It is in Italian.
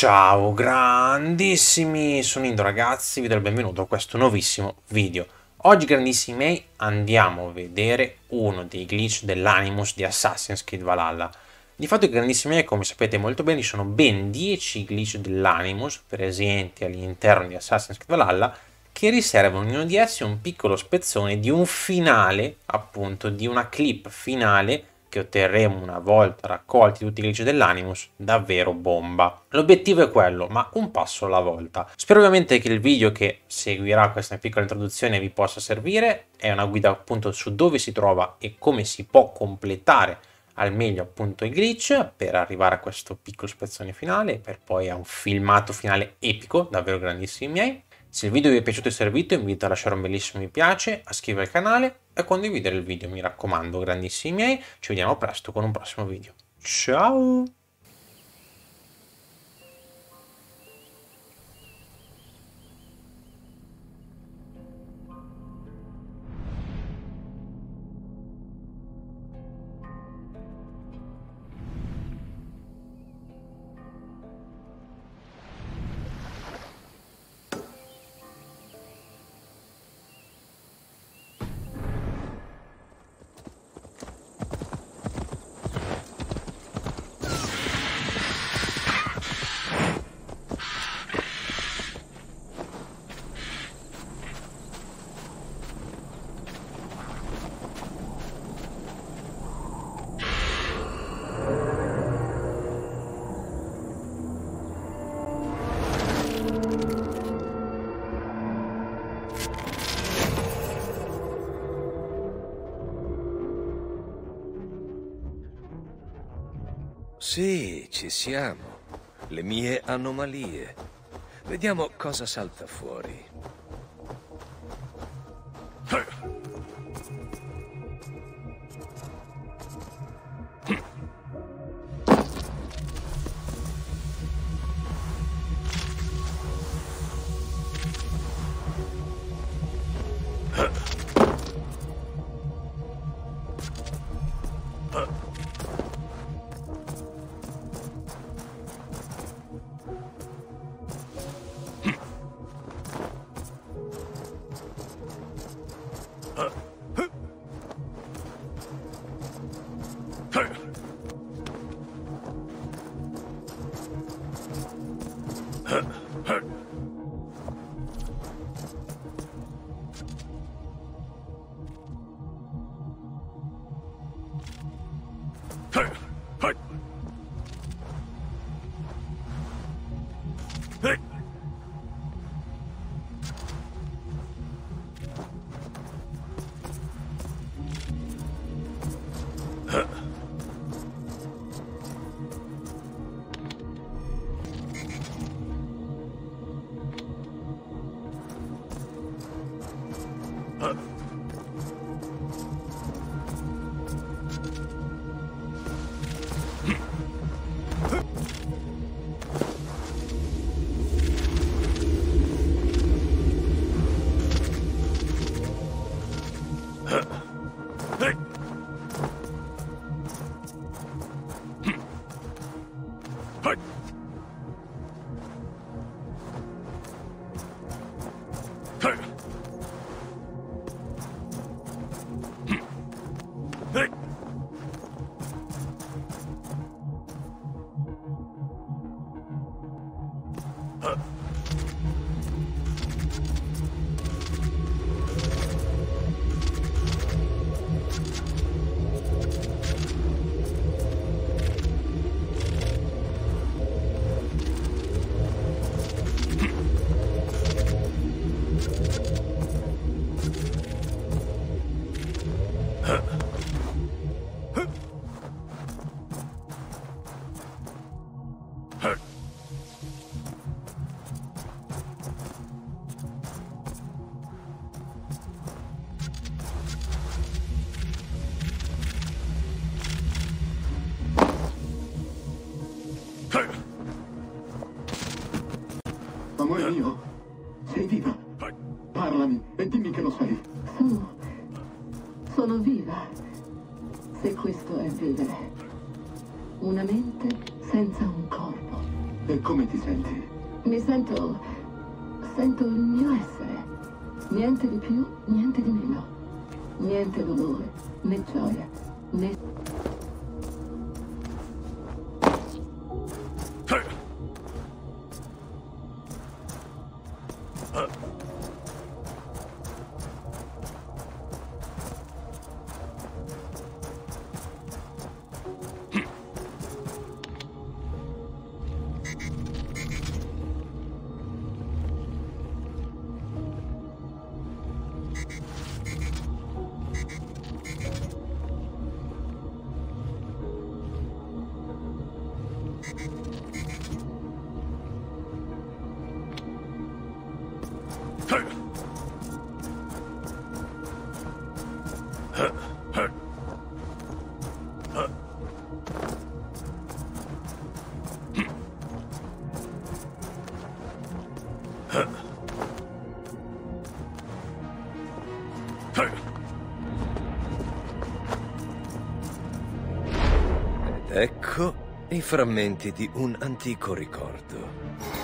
Ciao grandissimi, sono Indo ragazzi, vi do il benvenuto a questo nuovissimo video. Oggi grandissimi miei andiamo a vedere uno dei glitch dell'Animus di Assassin's Creed Valhalla. Di fatto grandissimi miei, come sapete molto bene, ci sono ben 10 glitch dell'Animus presenti all'interno di Assassin's Creed Valhalla che riservano ognuno di essi un piccolo spezzone di un finale, appunto di una clip finale che otterremo una volta raccolti tutti i glitch dell'Animus, davvero bomba. L'obiettivo è quello, ma un passo alla volta. Spero ovviamente che il video che seguirà questa piccola introduzione vi possa servire, è una guida appunto su dove si trova e come si può completare al meglio appunto i glitch per arrivare a questo piccolo spezzone finale, per poi a un filmato finale epico, davvero grandissimi miei. Se il video vi è piaciuto e servito, invito a lasciare un bellissimo mi piace, a iscrivervi al canale e a condividere il video, mi raccomando, grandissimi miei. Ci vediamo presto con un prossimo video. Ciao! Sì, ci siamo. Le mie anomalie. Vediamo cosa salta fuori. Amore mio, sei viva? Parlami e dimmi che lo sei. Sono viva. Se questo è vivere. Una mente senza un corpo. E come ti senti? Mi sento il mio essere. Niente di più, niente di meno. Niente dolore, né gioia, né... Ed ecco i frammenti di un antico ricordo.